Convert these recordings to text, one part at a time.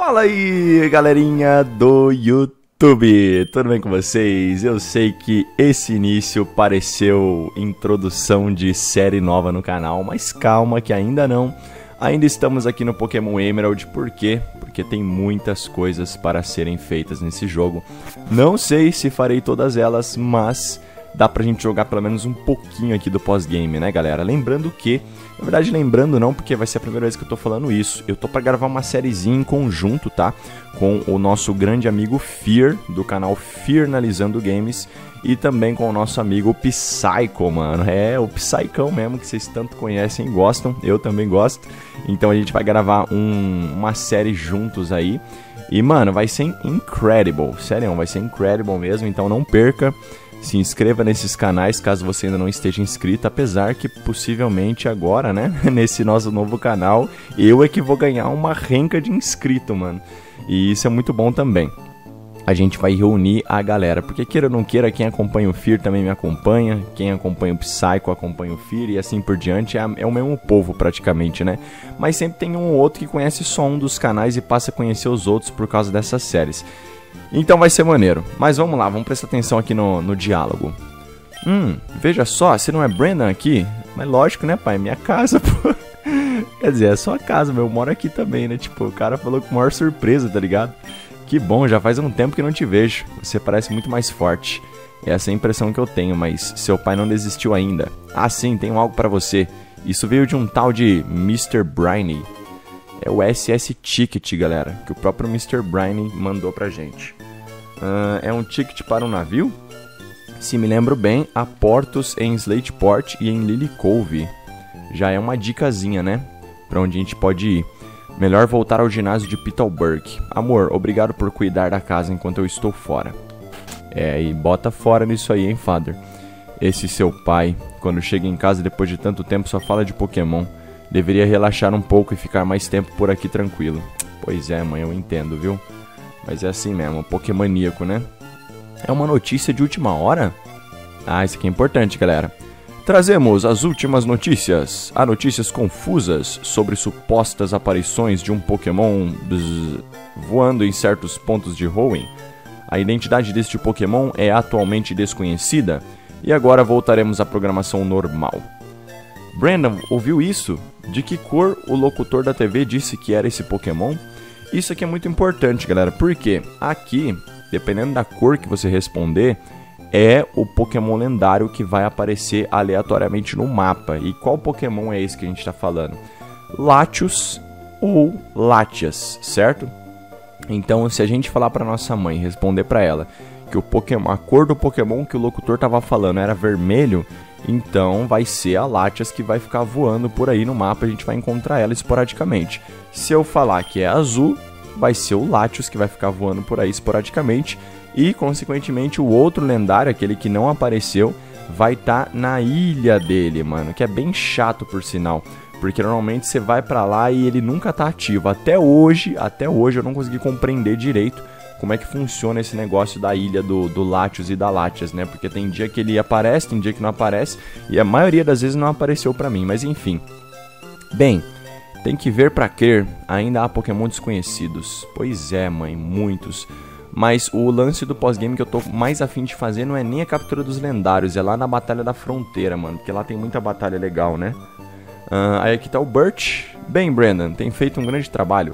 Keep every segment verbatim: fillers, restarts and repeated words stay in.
Fala aí, galerinha do YouTube, tudo bem com vocês? Eu sei que esse início pareceu introdução de série nova no canal, mas calma que ainda não. Ainda estamos aqui no Pokémon Emerald, por quê? Porque tem muitas coisas para serem feitas nesse jogo. Não sei se farei todas elas, mas dá pra gente jogar pelo menos um pouquinho aqui do pós-game, né, galera? Lembrando que, na verdade lembrando não, porque vai ser a primeira vez que eu tô falando isso, eu tô pra gravar uma sériezinha em conjunto, tá? Com o nosso grande amigo Fear, do canal Fearnalizando Games, e também com o nosso amigo Psycho, mano. É, o Psycão mesmo, que vocês tanto conhecem e gostam, eu também gosto. Então a gente vai gravar um, uma série juntos aí. E, mano, vai ser incredible, sério, vai ser incredible mesmo, então não perca. Se inscreva nesses canais caso você ainda não esteja inscrito, apesar que possivelmente agora, né, nesse nosso novo canal, eu é que vou ganhar uma renca de inscrito, mano. E isso é muito bom também. A gente vai reunir a galera, porque queira ou não queira, quem acompanha o Fear também me acompanha, quem acompanha o Psycho acompanha o Fear e assim por diante, é, é o mesmo povo praticamente, né? Mas sempre tem um ou outro que conhece só um dos canais e passa a conhecer os outros por causa dessas séries. Então vai ser maneiro, mas vamos lá, vamos prestar atenção aqui no, no diálogo. Hum, veja só, você não é Brandon aqui? Mas lógico, né, pai, minha casa, pô. Quer dizer, é sua casa, meu, eu moro aqui também, né, tipo, o cara falou com maior surpresa, tá ligado? Que bom, já faz um tempo que não te vejo, você parece muito mais forte. Essa é a impressão que eu tenho, mas seu pai não desistiu ainda. Ah sim, tenho algo pra você, isso veio de um tal de mister Briny. É o S S Ticket, galera, que o próprio mister Briny mandou pra gente. Uh, é um ticket para um navio? Se me lembro bem, há portos em Slateport e em Lily Cove. Já é uma dicasinha, né? Pra onde a gente pode ir. Melhor voltar ao ginásio de Petalburg. Amor, obrigado por cuidar da casa enquanto eu estou fora. É, e bota fora nisso aí, hein, Father? Esse seu pai, quando chega em casa depois de tanto tempo, só fala de Pokémon. Deveria relaxar um pouco e ficar mais tempo por aqui tranquilo. Pois é, mãe, eu entendo, viu? Mas é assim mesmo, Pokémoníaco, né? É uma notícia de última hora? Ah, isso aqui é importante, galera. Trazemos as últimas notícias. Há notícias confusas sobre supostas aparições de um Pokémon bzz, voando em certos pontos de Hoenn. A identidade deste Pokémon é atualmente desconhecida. E agora voltaremos à programação normal. Brandon, ouviu isso? De que cor o locutor da T V disse que era esse Pokémon? Isso aqui é muito importante, galera, porque aqui, dependendo da cor que você responder, é o Pokémon lendário que vai aparecer aleatoriamente no mapa. E qual Pokémon é esse que a gente está falando? Latios ou Latias, certo? Então, se a gente falar para nossa mãe, responder para ela que o Pokémon, a cor do Pokémon que o locutor estava falando era vermelho, então vai ser a Latias que vai ficar voando por aí no mapa, a gente vai encontrar ela esporadicamente. Se eu falar que é azul, vai ser o Latios que vai ficar voando por aí esporadicamente. E, consequentemente, o outro lendário, aquele que não apareceu, vai estar tá na ilha dele, mano. Que é bem chato, por sinal. Porque normalmente você vai pra lá e ele nunca tá ativo. Até hoje, até hoje eu não consegui compreender direito como é que funciona esse negócio da ilha do, do Latios e da Latias, né? Porque tem dia que ele aparece, tem dia que não aparece. E a maioria das vezes não apareceu pra mim, mas enfim. Bem, tem que ver pra crer, ainda há Pokémon desconhecidos. Pois é, mãe, muitos. Mas o lance do pós-game que eu tô mais afim de fazer não é nem a captura dos lendários, é lá na Batalha da Fronteira, mano. Porque lá tem muita batalha legal, né? Uh, aí aqui tá o Burt. Bem, Brandon, tem feito um grande trabalho.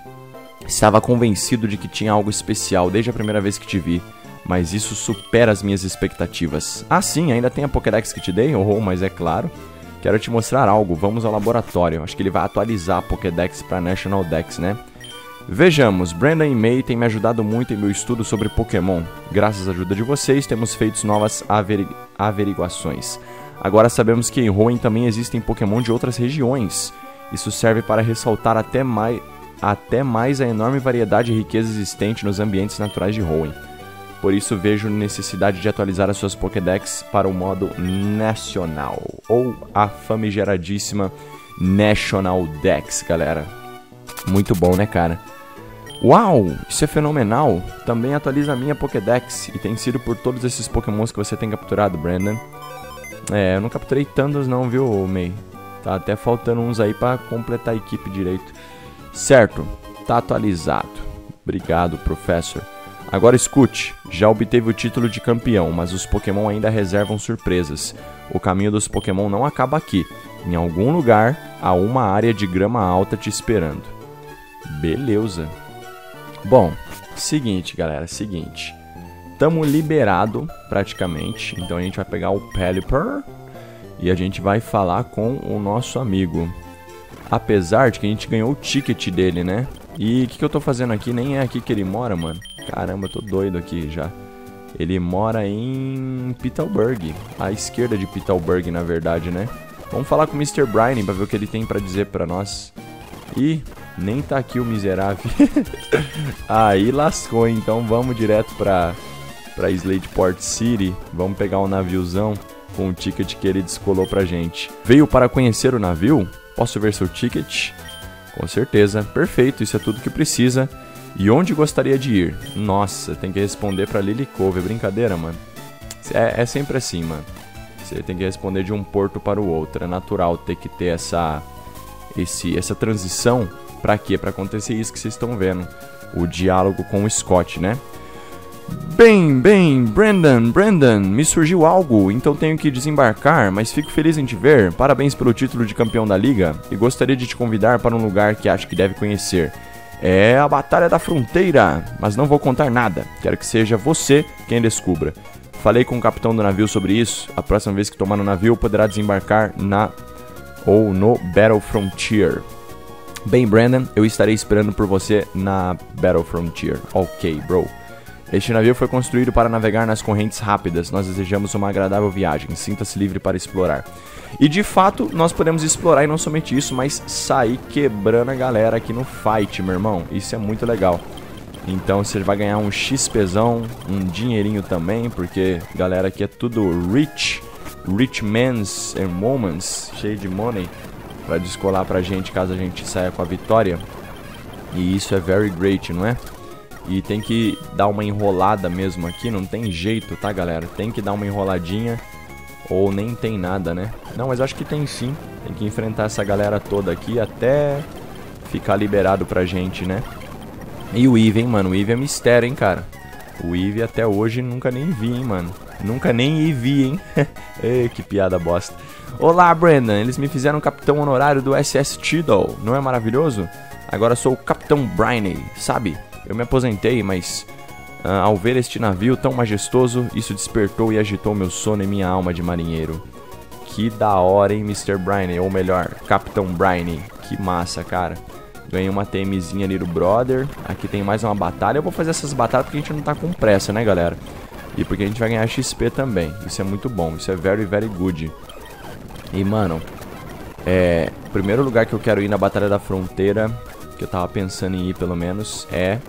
Estava convencido de que tinha algo especial desde a primeira vez que te vi, mas isso supera as minhas expectativas. Ah sim, ainda tem a Pokédex que te dei? Oh, mas é claro. Quero te mostrar algo, vamos ao laboratório. Acho que ele vai atualizar a Pokédex para National Dex, né? Vejamos, Brandon e May têm me ajudado muito em meu estudo sobre Pokémon. Graças à ajuda de vocês, temos feito novas averi averiguações. Agora sabemos que em Hoenn também existem Pokémon de outras regiões. Isso serve para ressaltar até mais, até mais a enorme variedade e riqueza existente nos ambientes naturais de Hoenn. Por isso vejo necessidade de atualizar as suas Pokédex para o modo nacional, ou a famigeradíssima National Dex, galera. Muito bom, né, cara? Uau, isso é fenomenal. Também atualiza a minha Pokédex e tem sido por todos esses Pokémons que você tem capturado, Brandon. É, eu não capturei tantos não, viu, May? Tá até faltando uns aí pra completar a equipe direito. Certo. tá atualizado. Obrigado, professor. Agora escute, já obteve o título de campeão, mas os Pokémon ainda reservam surpresas. O caminho dos Pokémon não acaba aqui. Em algum lugar, há uma área de grama alta te esperando. Beleza. Bom, seguinte, galera, seguinte. Tamo liberado, praticamente. Então a gente vai pegar o Pelipper e a gente vai falar com o nosso amigo. Apesar de que a gente ganhou o ticket dele, né? E o que, que eu tô fazendo aqui? Nem é aqui que ele mora, mano. Caramba, eu tô doido aqui já. Ele mora em Petalburg. À esquerda de Petalburg, na verdade, né? Vamos falar com o mister Briny pra ver o que ele tem pra dizer pra nós. Ih, nem tá aqui o miserável. Aí lascou, então vamos direto pra, pra Slateport City. Vamos pegar um naviozão com o ticket que ele descolou pra gente. Veio para conhecer o navio? Posso ver seu ticket? Com certeza. Perfeito, isso é tudo que precisa. E onde gostaria de ir? Nossa, tem que responder pra Lily Cove. É brincadeira, mano? É, é sempre assim, mano. Você tem que responder de um porto para o outro. É natural ter que ter essa, esse, essa transição. Pra quê? Pra acontecer isso que vocês estão vendo. O diálogo com o Scott, né? Bem, bem, Brandon, Brandon, me surgiu algo, então tenho que desembarcar, mas fico feliz em te ver. Parabéns pelo título de campeão da liga e gostaria de te convidar para um lugar que acho que deve conhecer. É a Batalha da Fronteira, mas não vou contar nada. Quero que seja você quem descubra. Falei com o capitão do navio sobre isso. A próxima vez que tomar no navio poderá desembarcar na ou no Battle Frontier. Bem, Brandon, eu estarei esperando por você na Battle Frontier. Ok, bro. Este navio foi construído para navegar nas correntes rápidas. Nós desejamos uma agradável viagem. Sinta-se livre para explorar. E de fato, nós podemos explorar e não somente isso, mas sair quebrando a galera aqui no fight, meu irmão. Isso é muito legal. Então você vai ganhar um XPzão, um dinheirinho também, porque galera aqui é tudo rich. Rich men's and women's, cheio de money, para descolar pra gente caso a gente saia com a vitória. E isso é very great, não é? E tem que dar uma enrolada mesmo aqui, não tem jeito, tá, galera? Tem que dar uma enroladinha, ou nem tem nada, né? Não, mas acho que tem sim. Tem que enfrentar essa galera toda aqui até ficar liberado pra gente, né? E o Eevee, hein, mano? O Eevee é mistério, hein, cara? O Eevee até hoje nunca nem vi, hein, mano? Nunca nem vi, hein? Ei, que piada bosta. Olá, Brandon. Eles me fizeram capitão honorário do S S Tidal. Não é maravilhoso? Agora sou o Capitão Briny, sabe? Eu me aposentei, mas uh, ao ver este navio tão majestoso, isso despertou e agitou meu sono e minha alma de marinheiro. Que da hora, hein, mister Briny? Ou melhor, Capitão Briny. Que massa, cara. Ganhei uma TMzinha ali do brother. Aqui tem mais uma batalha. Eu vou fazer essas batalhas porque a gente não tá com pressa, né, galera? E porque a gente vai ganhar X P também. Isso é muito bom. Isso é very, very good. E, mano, é... o primeiro lugar que eu quero ir na Batalha da Fronteira, que eu tava pensando em ir pelo menos, é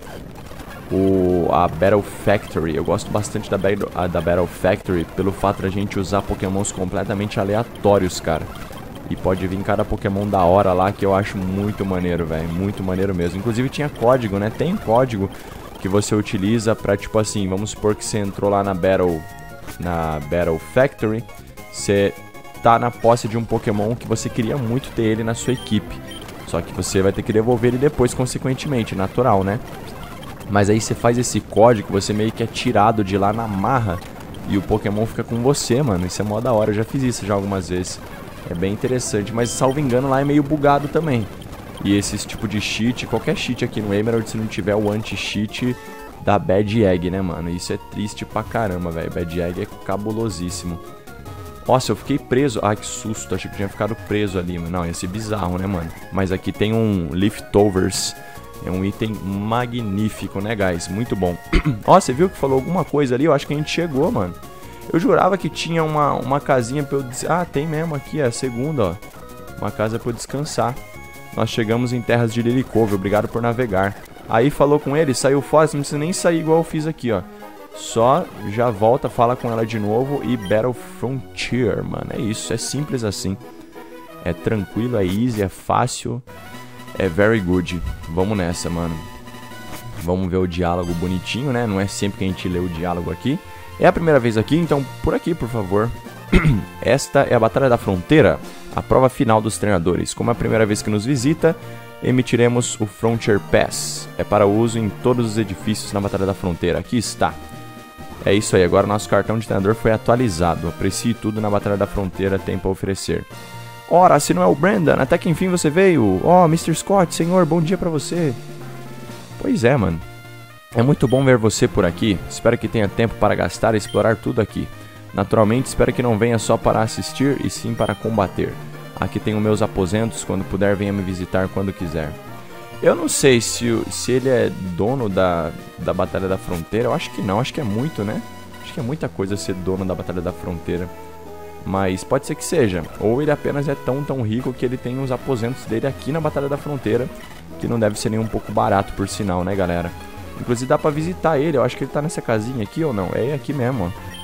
o, a Battle Factory. Eu gosto bastante da Battle, a, da Battle Factory pelo fato da gente usar pokémons completamente aleatórios, cara. E pode vir cada pokémon da hora lá que eu acho muito maneiro, velho. Muito maneiro mesmo. Inclusive tinha código, né? Tem código que você utiliza pra, tipo assim, vamos supor que você entrou lá na Battle, na Battle Factory. Você tá na posse de um pokémon que você queria muito ter ele na sua equipe. Só que você vai ter que devolver ele depois, consequentemente, natural, né? Mas aí você faz esse código, você meio que é tirado de lá na marra e o Pokémon fica com você, mano. Isso é mó da hora, eu já fiz isso já algumas vezes. É bem interessante, mas salvo engano lá é meio bugado também. E esse tipo de cheat, qualquer cheat aqui no Emerald, se não tiver o anti-cheat, dá Bad Egg, né, mano? Isso é triste pra caramba, velho. Bad Egg é cabulosíssimo. Nossa, eu fiquei preso. Ah, que susto. Achei que tinha ficado preso ali, mano. Não, ia ser bizarro, né, mano? Mas aqui tem um Leftovers. É um item magnífico, né, guys? Muito bom. Ó, você viu que falou alguma coisa ali? Eu acho que a gente chegou, mano. Eu jurava que tinha uma, uma casinha pra eu... Ah, tem mesmo aqui, é a segunda, ó. Uma casa pra eu descansar. Nós chegamos em terras de Lily Cove. Obrigado por navegar. Aí falou com ele, saiu fora. Você não precisa nem sair igual eu fiz aqui, ó. Só já volta, fala com ela de novo e Battle Frontier, mano. É isso, é simples assim. É tranquilo, é easy, é fácil. É very good. Vamos nessa, mano. Vamos ver o diálogo bonitinho, né? Não é sempre que a gente lê o diálogo aqui. É a primeira vez aqui, então por aqui, por favor. Esta é a Batalha da Fronteira, a prova final dos treinadores. Como é a primeira vez que nos visita, emitiremos o Frontier Pass. É para uso em todos os edifícios na Batalha da Fronteira. Aqui está. É isso aí, agora nosso cartão de treinador foi atualizado. Aprecie tudo na Batalha da Fronteira, tem para oferecer. Ora, se não é o Brandon, até que enfim você veio. Ó, oh, mister Scott, senhor, bom dia pra você. Pois é, mano. É muito bom ver você por aqui. Espero que tenha tempo para gastar e explorar tudo aqui. Naturalmente, espero que não venha só para assistir e sim para combater. Aqui tenho meus aposentos, quando puder venha me visitar quando quiser. Eu não sei se, se ele é dono da, da Batalha da Fronteira, eu acho que não, acho que é muito, né? Acho que é muita coisa ser dono da Batalha da Fronteira. Mas pode ser que seja, ou ele apenas é tão tão rico que ele tem os aposentos dele aqui na Batalha da Fronteira, que não deve ser nem um pouco barato por sinal, né galera? Inclusive dá pra visitar ele, eu acho que ele tá nessa casinha aqui ou não, é aqui mesmo,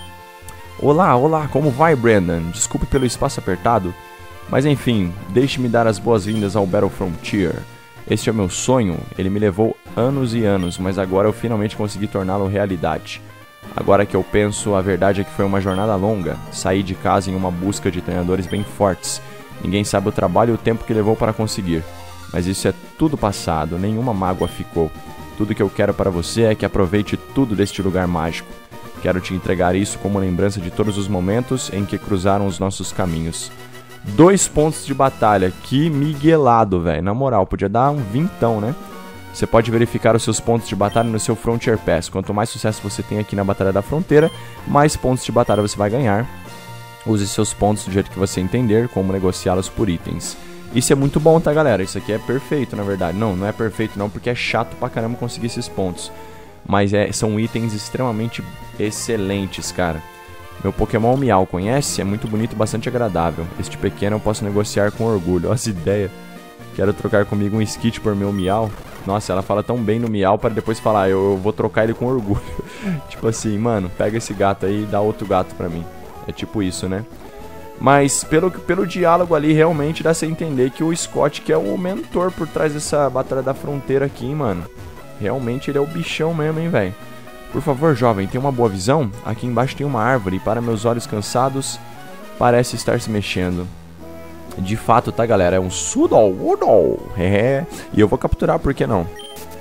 ó. Olá, olá, como vai Brandon? Desculpe pelo espaço apertado. Mas enfim, deixe-me dar as boas-vindas ao Battle Frontier. Este é o meu sonho, ele me levou anos e anos, mas agora eu finalmente consegui torná-lo realidade. Agora que eu penso, a verdade é que foi uma jornada longa. Saí de casa em uma busca de treinadores bem fortes. Ninguém sabe o trabalho e o tempo que levou para conseguir. Mas isso é tudo passado, nenhuma mágoa ficou. Tudo que eu quero para você é que aproveite tudo deste lugar mágico. Quero te entregar isso como lembrança de todos os momentos em que cruzaram os nossos caminhos. Dois pontos de batalha, que miguelado, velho. Na moral, podia dar um vintão, né? Você pode verificar os seus pontos de batalha no seu Frontier Pass. Quanto mais sucesso você tem aqui na Batalha da Fronteira, mais pontos de batalha você vai ganhar. Use seus pontos do jeito que você entender, como negociá-los por itens. Isso é muito bom, tá, galera? Isso aqui é perfeito, na verdade. Não, não é perfeito não, porque é chato pra caramba conseguir esses pontos. Mas é, são itens extremamente excelentes, cara. Meu Pokémon Miau, conhece? É muito bonito e bastante agradável. Este pequeno eu posso negociar com orgulho. Olha as ideias. Quero trocar comigo um Skit por meu Miau. Nossa, ela fala tão bem no Miau para depois falar, eu, eu vou trocar ele com orgulho. Tipo assim, mano, pega esse gato aí e dá outro gato pra mim. É tipo isso, né? Mas pelo, pelo diálogo ali, realmente dá pra entender que o Scott que é o mentor por trás dessa Batalha da Fronteira aqui, hein, mano. Realmente ele é o bichão mesmo, hein, velho. Por favor, jovem, tem uma boa visão? Aqui embaixo tem uma árvore e para meus olhos cansados, parece estar se mexendo. De fato, tá, galera? É um Sudowoodo. É. E eu vou capturar, por que não?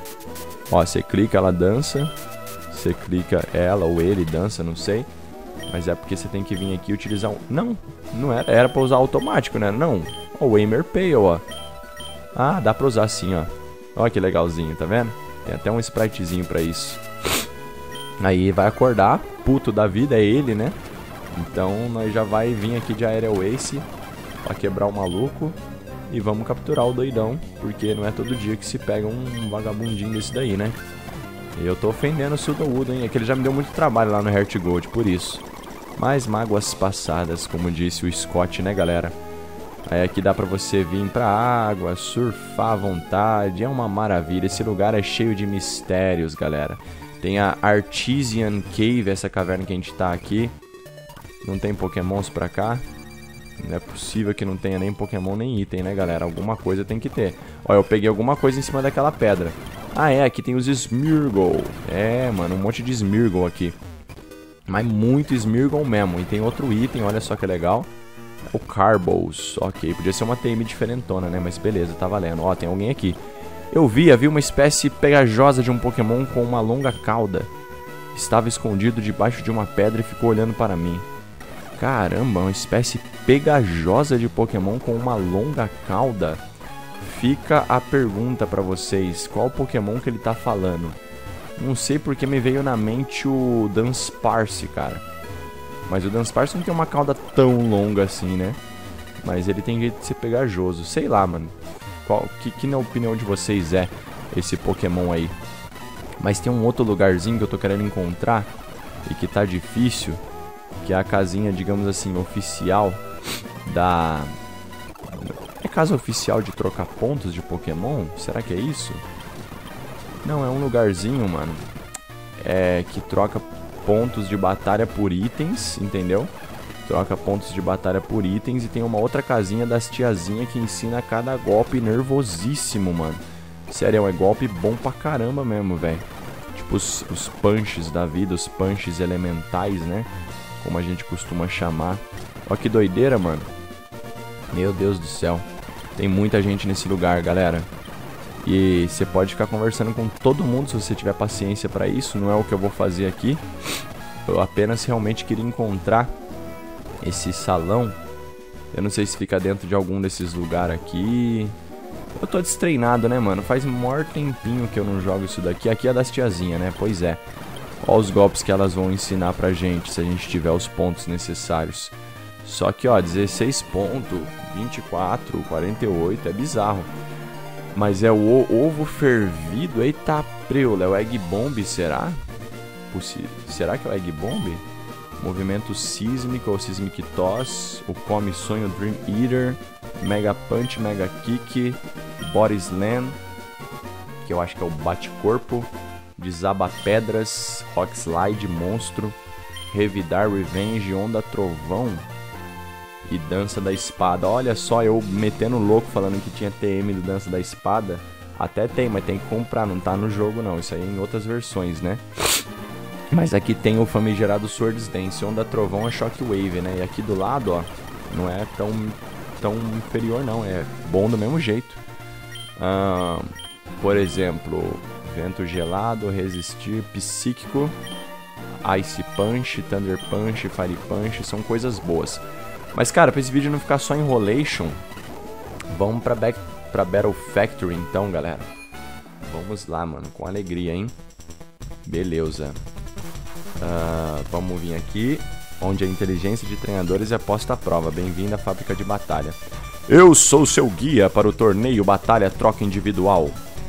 Ó, você clica, ela dança. Você clica, ela ou ele dança, não sei. Mas é porque você tem que vir aqui e utilizar um... Não, não era. Era pra usar automático, né? Não. Ó, o Aimer Pale, ó. Ah, dá pra usar assim, ó. Ó que legalzinho, tá vendo? Tem até um spritezinho pra isso. Aí vai acordar, puto da vida, é ele, né? Então nós já vai vir aqui de Aerial Ace pra quebrar o maluco e vamos capturar o doidão, porque não é todo dia que se pega um vagabundinho desse daí, né? E eu tô ofendendo o Sudowoodo, hein? É que ele já me deu muito trabalho lá no Heart Gold, por isso. Mas mágoas passadas, como disse o Scott, né, galera? Aí aqui dá pra você vir pra água, surfar à vontade, é uma maravilha. Esse lugar é cheio de mistérios, galera. Tem a Artesian Cave, essa caverna que a gente tá aqui. Não tem pokémons pra cá. Não é possível que não tenha nem pokémon nem item, né, galera? Alguma coisa tem que ter. Ó, eu peguei alguma coisa em cima daquela pedra. Ah, é, aqui tem os Smeargle. É, mano, um monte de Smeargle aqui. Mas muito Smeargle mesmo. E tem outro item, olha só que legal. O Carbos. Ok, podia ser uma T M diferentona, né? Mas beleza, tá valendo. Ó, tem alguém aqui. Eu vi, havia uma espécie pegajosa de um Pokémon com uma longa cauda. Estava escondido debaixo de uma pedra e ficou olhando para mim. Caramba, uma espécie pegajosa de Pokémon com uma longa cauda. Fica a pergunta pra vocês, qual Pokémon que ele tá falando? Não sei porque me veio na mente o Dunsparce, cara. Mas o Dunsparce não tem uma cauda tão longa assim, né? Mas ele tem jeito de ser pegajoso. Sei lá, mano. Qual, que, que na opinião de vocês é esse Pokémon aí? Mas tem um outro lugarzinho que eu tô querendo encontrar e que tá difícil, que é a casinha, digamos assim, oficial da... É casa oficial de trocar pontos de Pokémon? Será que é isso? Não, é um lugarzinho, mano, é que troca pontos de batalha por itens, entendeu? Troca pontos de batalha por itens e tem uma outra casinha das tiazinhas que ensina cada golpe nervosíssimo, mano. Sério, é golpe bom pra caramba mesmo, velho. Tipo os, os punches da vida, os punches elementais, né? Como a gente costuma chamar. Ó que doideira, mano. Meu Deus do céu. Tem muita gente nesse lugar, galera. E você pode ficar conversando com todo mundo se você tiver paciência pra isso. Não é o que eu vou fazer aqui. Eu apenas realmente queria encontrar esse salão. Eu não sei se fica dentro de algum desses lugares aqui. Eu tô destreinado, né, mano? Faz maior tempinho que eu não jogo isso daqui. Aqui é das tiazinhas, né? Pois é. Olha os golpes que elas vão ensinar pra gente, se a gente tiver os pontos necessários. Só que, ó, dezesseis pontos, vinte e quatro, quarenta e oito, é bizarro. Mas é o ovo fervido, eita preula, é o Egg Bomb, será? Possi- será que é o Egg Bomb? Movimento Sísmico ou Seismic Toss, o Come Sonho Dream Eater, Mega Punch, Mega Kick, Body Slam, que eu acho que é o Bate-Corpo, Desaba Pedras, Rock Slide, Monstro, Revidar, Revenge, Onda Trovão e Dança da Espada. Olha só, eu metendo louco falando que tinha T M do Dança da Espada. Até tem, mas tem que comprar, não tá no jogo não, isso aí é em outras versões, né? Mas aqui tem o famigerado Swords Dance, Onda Trovão é Shockwave, né? E aqui do lado, ó, não é tão, tão inferior não, é bom do mesmo jeito. Ah, por exemplo, Vento Gelado, Resistir, Psíquico, Ice Punch, Thunder Punch, Fire Punch, são coisas boas. Mas cara, pra esse vídeo não ficar só enrolation, vamos pra, back, pra Battle Factory então, galera. Vamos lá, mano, com alegria, hein? Beleza. Uh, vamos vir aqui, onde a inteligência de treinadores é posta à prova. Bem-vindo à fábrica de batalha. Eu sou seu guia para o torneio Batalha Troca Individual.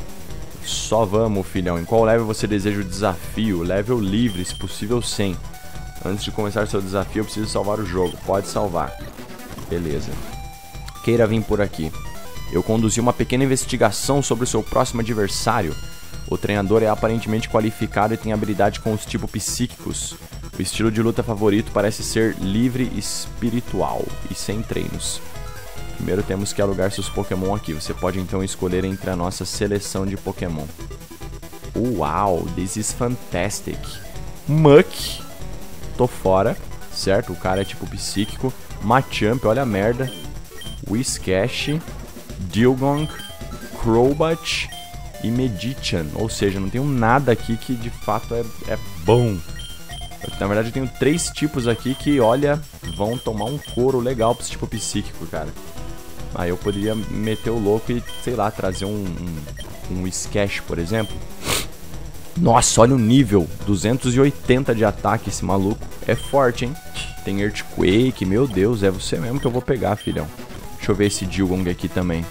Só vamos, filhão. Em qual level você deseja o desafio? Level livre, se possível cem. Antes de começar seu desafio, eu preciso salvar o jogo. Pode salvar. Beleza. Queira vir por aqui. Eu conduzi uma pequena investigação sobre o seu próximo adversário. O treinador é aparentemente qualificado e tem habilidade com os tipos psíquicos. O estilo de luta favorito parece ser livre e espiritual e sem treinos. Primeiro temos que alugar seus Pokémon aqui. Você pode então escolher entre a nossa seleção de Pokémon. Uau, this is fantastic. Muck. Tô fora, certo? O cara é tipo psíquico. Machamp, olha a merda. Whiscash, Dilgong, Crobat e Medichan. Ou seja, não tenho nada aqui que de fato é, é bom. Na verdade eu tenho três tipos aqui que, olha, vão tomar um couro legal pra esse tipo psíquico, cara. Aí eu poderia meter o louco e, sei lá, trazer um, um, um Whiscash, por exemplo. Nossa, olha o nível, duzentos e oitenta de ataque, esse maluco. É forte, hein? Tem Earthquake, meu Deus, é você mesmo que eu vou pegar, filhão. Deixa eu ver esse Dilgong aqui também.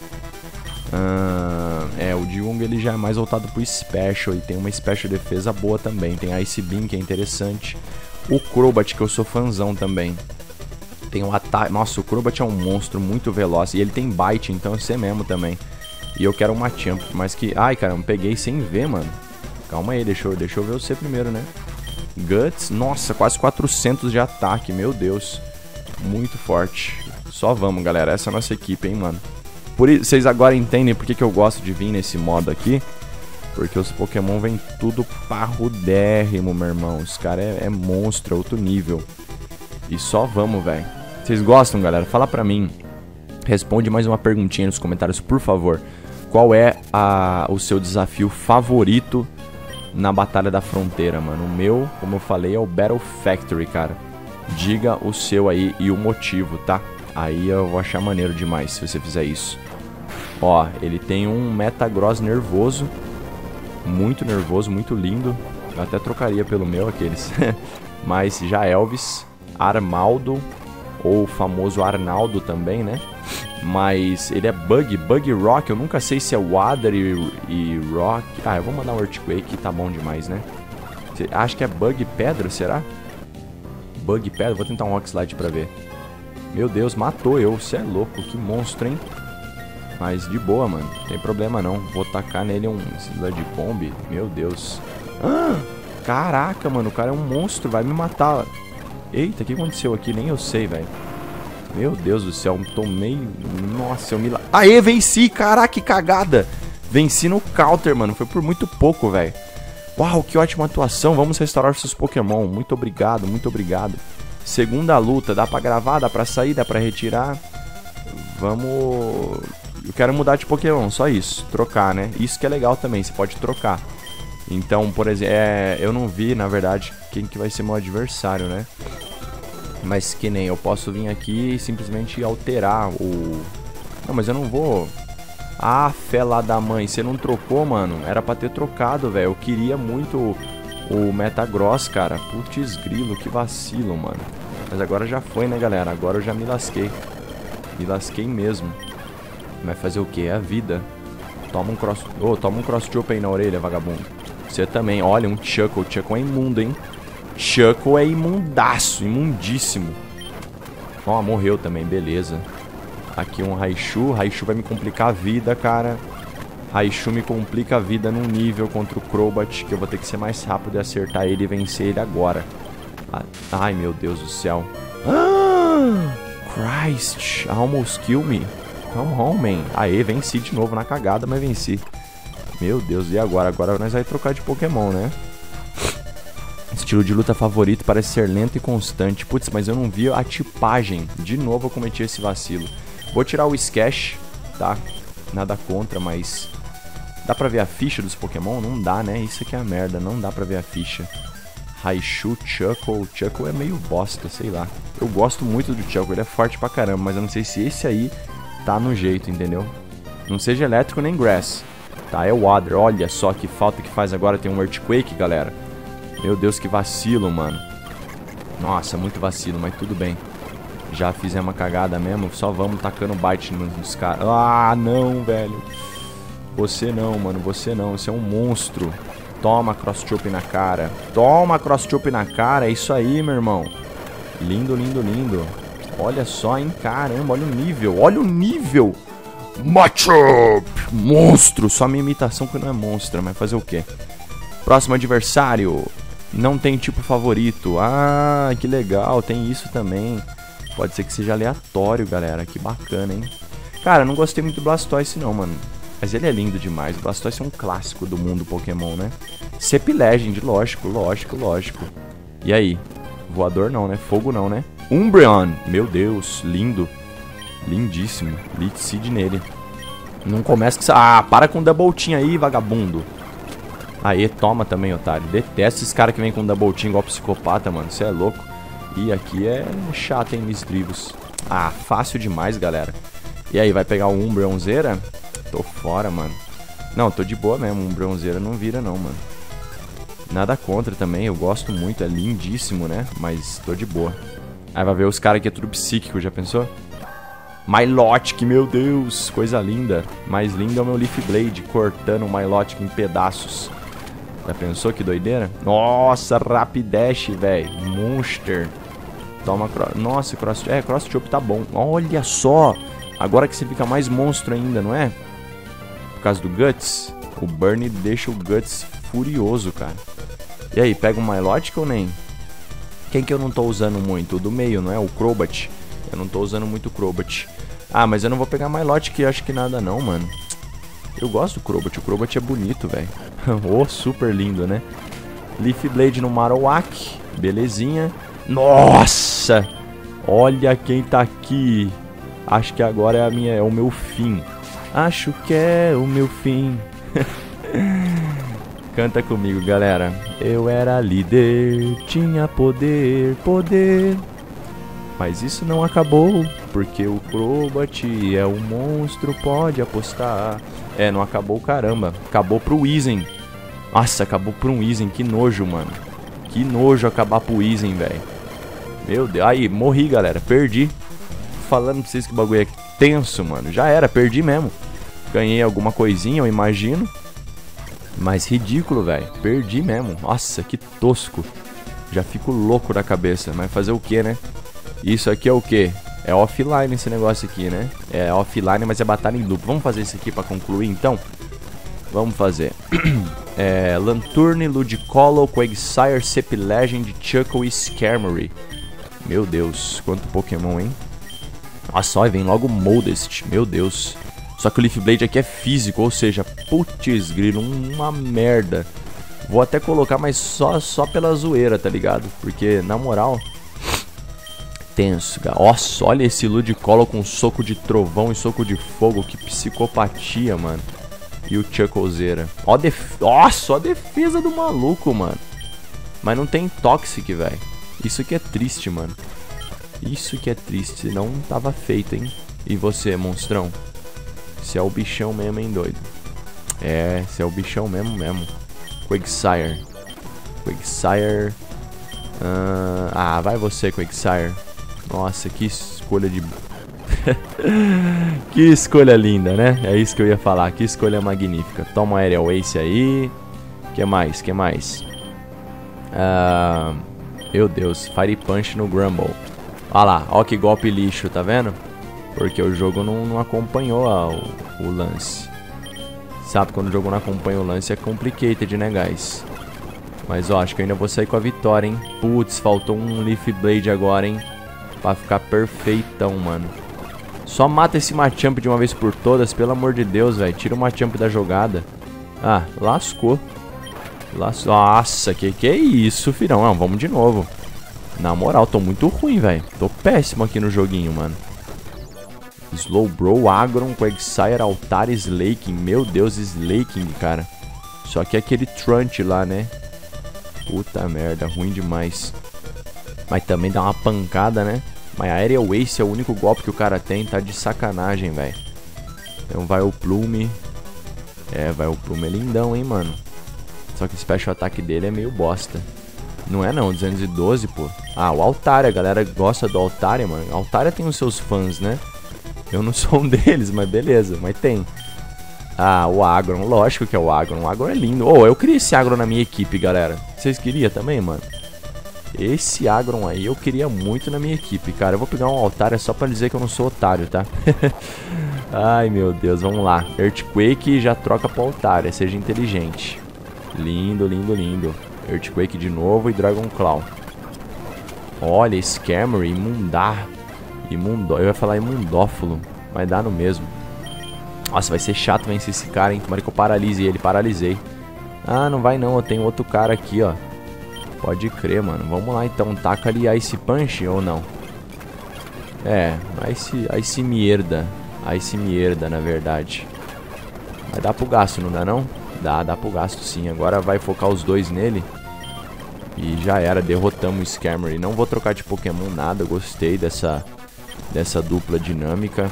Ah, é, o Dilgong ele já é mais voltado pro Special e tem uma Special defesa boa também. Tem Ice Beam, que é interessante. O Crobat, que eu sou fãzão também. Tem um ataque... Nossa, o Crobat é um monstro muito veloz. E ele tem Bite, então é você mesmo também. E eu quero uma Machamp, mas que... Ai, caramba, peguei sem ver, mano. Calma aí, deixa eu, deixa eu ver você primeiro, né? Guts, nossa, quase quatrocentos de ataque, meu Deus. Muito forte. Só vamos, galera, essa é a nossa equipe, hein, mano. Por isso, vocês agora entendem por que, que eu gosto de vir nesse modo aqui. Porque os Pokémon vêm tudo parrudérrimo, meu irmão. Os caras é, é monstro, é outro nível. E só vamos, velho. Vocês gostam, galera? Fala pra mim. Responde mais uma perguntinha nos comentários, por favor. Qual é a, o seu desafio favorito na Batalha da Fronteira, mano? O meu, como eu falei, é o Battle Factory, cara. Diga o seu aí e o motivo, tá? Aí eu vou achar maneiro demais se você fizer isso. Ó, ele tem um Metagross nervoso. Muito nervoso, muito lindo. Eu até trocaria pelo meu aqueles. Mas já Elvis, Armaldo, ou o famoso Arnaldo também, né? Mas ele é Bug, Bug Rock. Eu nunca sei se é Water e, e Rock. Ah, eu vou mandar um Earthquake, tá bom demais, né? Acho que é Bug Pedra, será? Bug Pedra, vou tentar um Rock Slide pra ver. Meu Deus, matou eu, você é louco, que monstro, hein? Mas de boa, mano, não tem problema não. Vou tacar nele um Sludge Bomb, meu Deus. Ah, caraca, mano, o cara é um monstro, vai me matar. Eita, o que aconteceu aqui? Nem eu sei, velho. Meu Deus do céu, tomei... Nossa, eu me... Aê, venci, caraca, que cagada. Venci no counter, mano, foi por muito pouco, velho. Uau, que ótima atuação, vamos restaurar seus Pokémon. Muito obrigado, muito obrigado. Segunda luta, dá pra gravar, dá pra sair, dá pra retirar. Vamos eu quero mudar de Pokémon, só isso. Trocar, né? Isso que é legal também, você pode trocar. Então, por exemplo, é, eu não vi, na verdade, quem que vai ser meu adversário, né? Mas que nem eu posso vir aqui e simplesmente alterar o... Não, mas eu não vou... Ah, fé lá da mãe, você não trocou, mano? Era pra ter trocado, velho. Eu queria muito o, o Metagross, cara. Putz grilo, que vacilo, mano. Mas agora já foi, né, galera? Agora eu já me lasquei. Me lasquei mesmo. Vai fazer o quê? É a vida. Toma um cross... Ô, oh, toma um cross-chop aí na orelha, vagabundo. Você também. Olha, um Chuckle. O Chuckle é imundo, hein? Chuckle é imundaço. Imundíssimo. Ó, morreu também. Beleza. Aqui um Raichu. Raichu vai me complicar a vida, cara. Raichu me complica a vida num nível contra o Crobat, que eu vou ter que ser mais rápido e acertar ele e vencer ele agora. Ai, meu Deus do céu. Ah, Christ. Almost kill me. Come on, man. Aê, venci de novo na cagada, mas venci. Meu Deus, e agora? Agora nós vamos trocar de Pokémon, né? Estilo de luta favorito parece ser lento e constante. Putz, mas eu não vi a tipagem. De novo eu cometi esse vacilo. Vou tirar o Sketch, tá? Nada contra, mas... Dá pra ver a ficha dos Pokémon? Não dá, né? Isso aqui é a merda, não dá pra ver a ficha. Raichu, Chuckle. Chuckle é meio bosta, sei lá. Eu gosto muito do Chuckle, ele é forte pra caramba, mas eu não sei se esse aí tá no jeito, entendeu? Não seja elétrico nem grass. Tá, é o Water. Olha só que falta que faz agora. Tem um Earthquake, galera. Meu Deus, que vacilo, mano. Nossa, muito vacilo, mas tudo bem. Já fizemos uma cagada mesmo. Só vamos tacando bite nos caras. Ah, não, velho. Você não, mano. Você não. Você é um monstro. Toma cross-chop na cara. Toma cross-chop na cara. É isso aí, meu irmão. Lindo, lindo, lindo. Olha só, hein. Caramba, olha o nível. Olha o nível. Machop! Monstro. Só minha imitação que não é monstro. Mas fazer o quê? Próximo adversário. Não tem tipo favorito. Ah, que legal. Tem isso também. Pode ser que seja aleatório, galera. Que bacana, hein? Cara, eu não gostei muito do Blastoise, não, mano. Mas ele é lindo demais. O Blastoise é um clássico do mundo Pokémon, né? Sep Legend, lógico, lógico, lógico. E aí? Voador não, né? Fogo não, né? Umbreon. Meu Deus, lindo. Lindíssimo. Leech Seed nele. Não começa com... Ah, para com o Double Team aí, vagabundo. Aê, toma também, otário. Detesto esses caras que vem com Double Team igual psicopata, mano. Você é louco. E aqui é chato, hein, Miss Drivos. Ah, fácil demais, galera. E aí, vai pegar o Umbreonzeira? Tô fora, mano. Não, tô de boa mesmo. Umbreonzeira não vira, não, mano. Nada contra também. Eu gosto muito. É lindíssimo, né? Mas tô de boa. Aí vai ver os caras que é tudo psíquico. Já pensou? Milotic, meu Deus. Coisa linda. Mais lindo é o meu Leaf Blade cortando o Milotic em pedaços. Já pensou que doideira? Nossa, Rapidash, velho. Monster. Toma cross... Nossa, cross... É, cross chop tá bom. Olha só. Agora que você fica mais monstro ainda, não é? Por causa do Guts. O Burn deixa o Guts furioso, cara. E aí, pega um Milotic ou nem? Quem que eu não tô usando muito? O do meio, não é? O Crobat. Eu não tô usando muito o Crobat. Ah, mas eu não vou pegar Milotic, acho que nada não, mano. Eu gosto do Crobat. O Crobat é bonito, velho. Oh, super lindo, né? Leaf Blade no Marowak. Belezinha. Nossa! Olha quem tá aqui. Acho que agora é, a minha, é o meu fim. Acho que é o meu fim. Canta comigo, galera. Eu era líder, tinha poder, poder. Mas isso não acabou, porque o Crobat é um monstro, pode apostar. É, não acabou, caramba. Acabou pro Weezing. Nossa, acabou pro um Weezing. Que nojo, mano. Que nojo acabar pro Weezing, velho. Meu Deus. Aí, morri, galera. Perdi. Falando pra vocês que o bagulho é tenso, mano. Já era, perdi mesmo. Ganhei alguma coisinha, eu imagino. Mas ridículo, velho. Perdi mesmo. Nossa, que tosco. Já fico louco da cabeça. Mas fazer o que, né? Isso aqui é o que? É offline esse negócio aqui, né? É offline, mas é batalha em duplo. Vamos fazer isso aqui pra concluir, então? Vamos fazer. é, Lanturn, Ludicolo, Quagsire, Sep Legend, Chuckle e Skarmory. Meu Deus, quanto Pokémon, hein? Nossa, ó, vem logo Modest. Meu Deus. Só que o Leaf Blade aqui é físico, ou seja, putz grilo, uma merda. Vou até colocar, mas só, só pela zoeira, tá ligado? Porque, na moral... tenso, cara. Nossa, olha esse Ludicolo com soco de trovão e soco de fogo. Que psicopatia, mano. E o Chucklezeira. Ó def... Nossa, ó a defesa do maluco, mano. Mas não tem Toxic, velho. Isso que é triste, mano. Isso que é triste. Senão tava feito, hein. E você, monstrão? Você é o bichão mesmo, hein, doido? É, você é o bichão mesmo, mesmo. Quagsire. Quagsire. Uh, ah, vai você, Quagsire. Nossa, que escolha de... Que escolha linda, né? É isso que eu ia falar. Que escolha magnífica. Toma Aerial Ace aí. Que mais? Que mais? Uh, meu Deus. Fire Punch no Grumble. Olha lá. Ó que golpe lixo, tá vendo? Porque o jogo não, não acompanhou a, o, o lance. Sabe, quando o jogo não acompanha o lance é complicated, né, guys? Mas ó, acho que eu ainda vou sair com a vitória, hein? Putz, faltou um Leaf Blade agora, hein? Pra ficar perfeitão, mano. Só mata esse Machamp de uma vez por todas, pelo amor de Deus, velho. Tira o Machamp da jogada. Ah, lascou. Las... Nossa, que que é isso, filhão? Não, vamos de novo. Na moral, tô muito ruim, velho. Tô péssimo aqui no joguinho, mano. Slowbro, Agron, Quagsire, Altar, Slaking. Meu Deus, Slaking, cara. Só que é aquele Trunch lá, né? Puta merda, ruim demais. Mas também dá uma pancada, né? Mas Aerial Ace é o único golpe que o cara tem. Tá de sacanagem, velho. Então vai o Plume. É, vai o Plume é lindão, hein, mano. Só que o special attack dele é meio bosta. Não é não, duzentos e doze, pô. Ah, o Altaria, a galera gosta do Altaria, mano. Altaria tem os seus fãs, né? Eu não sou um deles, mas beleza, mas tem. Ah, o Agron, lógico que é o Agron. O Agron é lindo. Oh, eu queria esse Agron na minha equipe, galera. Vocês queriam também, mano? Esse Agron aí eu queria muito na minha equipe, cara. Eu vou pegar um Altaria só pra dizer que eu não sou otário, tá? Ai, meu Deus, vamos lá. Earthquake já troca pro Altaria, seja inteligente. Lindo, lindo, lindo. Earthquake de novo e Dragon Claw. Olha, Scammer, Imundar. Imundo... Eu ia falar imundófilo, mas dá no mesmo. Nossa, vai ser chato vencer esse cara, hein? Tomara que eu paralise ele, paralisei. Ah, não vai não, eu tenho outro cara aqui, ó. Pode crer, mano. Vamos lá então, taca ali Ice Punch ou não? É, Ice, Ice Mierda. Ice Mierda, na verdade. Vai dar pro gasto, não dá não? Dá, dá pro gasto sim. Agora vai focar os dois nele. E já era, derrotamos o Scammer. E não vou trocar de Pokémon nada, eu gostei dessa... Dessa dupla dinâmica.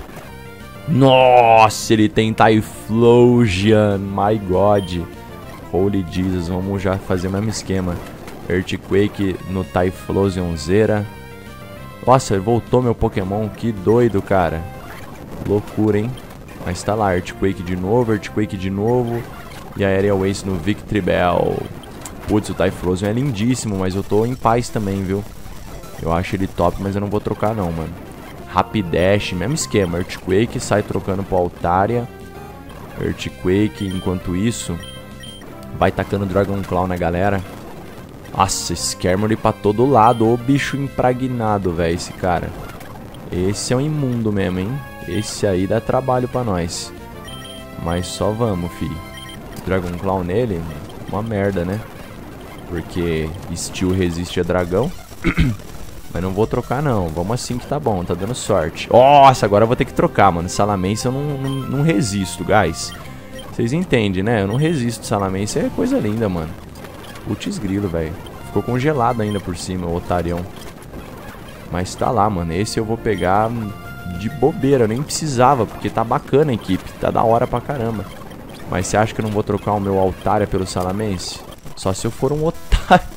Nossa, ele tem Typhlosion. My God. Holy Jesus. Vamos já fazer o mesmo esquema. Earthquake no Typhlosion Zera. Nossa, voltou meu Pokémon. Que doido, cara. Loucura, hein? Mas tá lá. Earthquake de novo. Earthquake de novo. E a Aerial Ace no Victreebel. Putz, o Typhlosion é lindíssimo. Mas eu tô em paz também, viu? Eu acho ele top, mas eu não vou trocar não, mano. Rapidash, mesmo esquema. Earthquake, sai trocando pro Altaria. Earthquake, enquanto isso, vai tacando Dragon Claw na galera. Nossa, Scammer pra todo lado. Ô bicho impregnado, velho, esse cara. Esse é um imundo mesmo, hein? Esse aí dá trabalho pra nós. Mas só vamos, fi. Dragon Claw nele, uma merda, né? Porque Steel resiste a dragão. Mas não vou trocar não, vamos assim que tá bom, tá dando sorte. Nossa, agora eu vou ter que trocar, mano. Salamence eu não, não, não resisto, guys. Vocês entendem, né? Eu não resisto, Salamence é coisa linda, mano. Putz grilo, velho. Ficou congelado ainda por cima, o otarião. Mas tá lá, mano. Esse eu vou pegar de bobeira, eu nem precisava, porque tá bacana a equipe. Tá da hora pra caramba. Mas você acha que eu não vou trocar o meu Altaria pelo Salamence? Só se eu for um otário.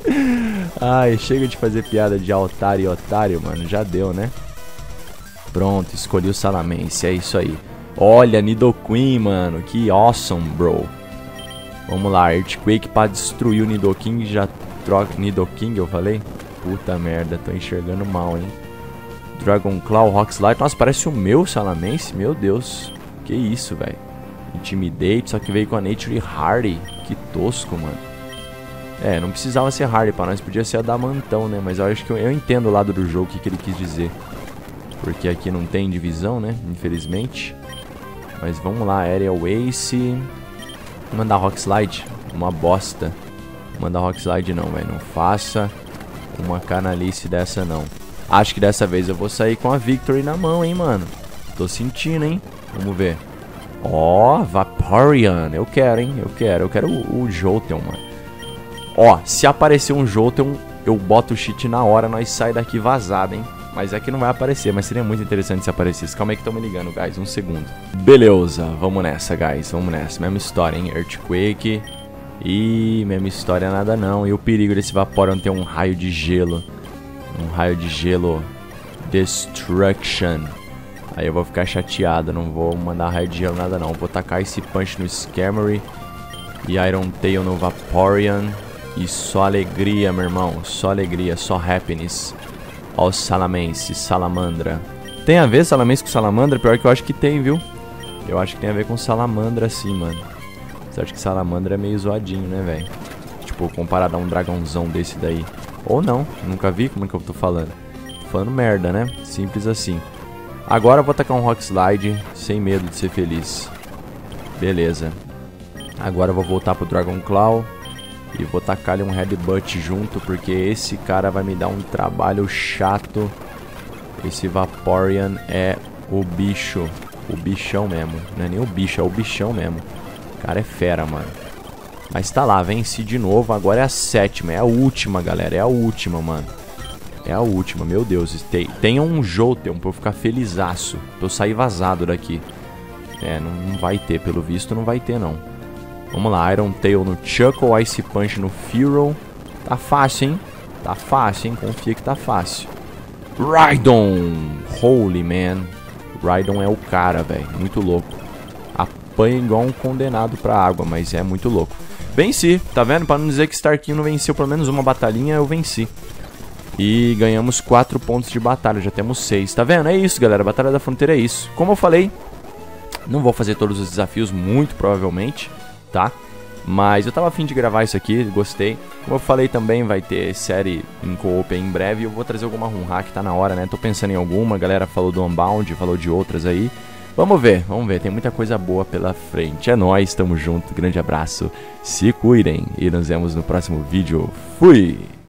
Ai, chega de fazer piada de Altaria e otário, mano. Já deu, né? Pronto, escolhi o Salamence. É isso aí. Olha, Nidoqueen, mano. Que awesome, bro. Vamos lá, Earthquake pra destruir o Nidoking. Já troca... Nidoking, eu falei? Puta merda, tô enxergando mal, hein? Dragon Claw, Rock Slide. Nossa, parece o meu Salamence. Meu Deus. Que isso, velho. Intimidate, só que veio com a Nature Hardy. Que tosco, mano. É, não precisava ser Hardy pra nós, podia ser Adamantão, né? Mas eu acho que eu, eu entendo o lado do jogo, o que, que ele quis dizer. Porque aqui não tem divisão, né? Infelizmente. Mas vamos lá, Aerial Ace. Mandar Rock Slide, uma bosta. Mandar Rock Slide não, velho, não faça uma canalice dessa não. Acho que dessa vez eu vou sair com a Victory na mão, hein, mano. Tô sentindo, hein. Vamos ver. Ó, oh, Vaporeon. Eu quero, hein. Eu quero. Eu quero o, o Jolteon, mano. Ó, se aparecer um Jolteon, eu boto o cheat na hora, nós sai daqui vazado, hein. Mas é que não vai aparecer, mas seria muito interessante se aparecesse. Calma aí que estão me ligando, guys. Um segundo. Beleza, vamos nessa, guys. Vamos nessa. Mesma história, hein. Earthquake. Ih, mesma história nada não. E o perigo desse Vaporeon ter um raio de gelo. Um raio de gelo. Destruction. Aí eu vou ficar chateado. Não vou mandar raio de gelo nada não. Vou tacar esse punch no Skarmory. E Iron Tail no Vaporeon. E só alegria, meu irmão. Só alegria, só happiness. Ó o Salamence, Salamandra. Tem a ver Salamence com Salamandra? Pior que eu acho que tem, viu? Eu acho que tem a ver com Salamandra sim, mano. Você acha que Salamandra é meio zoadinho, né, velho? Tipo, comparado a um dragãozão desse daí. Ou não, nunca vi, como é que eu tô falando? Tô falando merda, né? Simples assim. Agora eu vou tacar um Rock Slide, sem medo de ser feliz. Beleza. Agora eu vou voltar pro Dragon Claw. E vou tacar ali um Headbutt junto, porque esse cara vai me dar um trabalho chato. Esse Vaporeon é o bicho. O bichão mesmo. Não é nem o bicho, é o bichão mesmo. O cara é fera, mano. Mas tá lá, venci de novo. Agora é a sétima, é a última, galera. É a última, mano. É a última, meu Deus. Tem, tem um Jolteon pra eu ficar felizaço. Pra eu sair vazado daqui. É, não, não vai ter, pelo visto não vai ter, não. Vamos lá, Iron Tail no Chuckle, Ice Punch no Fearow. Tá fácil, hein? Tá fácil, hein? Confia que tá fácil. Rhydon! Holy, man. Rhydon é o cara, velho. Muito louco. Apanha igual um condenado pra água, mas é muito louco. Venci, tá vendo? Pra não dizer que Starkinho não venceu pelo menos uma batalhinha, eu venci. E ganhamos quatro pontos de batalha, já temos seis. Tá vendo? É isso, galera. Batalha da Fronteira é isso. Como eu falei, não vou fazer todos os desafios, muito provavelmente. Tá? Mas eu tava afim de gravar isso aqui, gostei. Como eu falei também, vai ter série em co-op aí em breve. Eu vou trazer alguma run hack, tá na hora, né? Tô pensando em alguma, a galera falou do Unbound, falou de outras aí. Vamos ver, vamos ver, tem muita coisa boa pela frente. É nóis, tamo junto, grande abraço, se cuidem e nos vemos no próximo vídeo. Fui!